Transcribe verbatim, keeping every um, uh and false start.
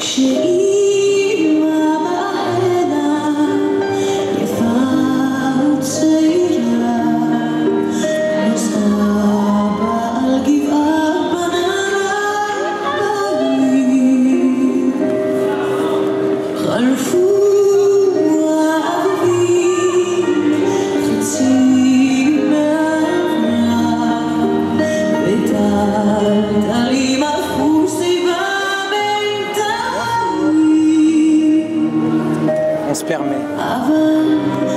כשאימא בחדר יפה וצעירה נוסעה על גבעת בנגרים חלפו האביבים חצי מהעברה וטלטלים הפכו סביבה On se permet. אבל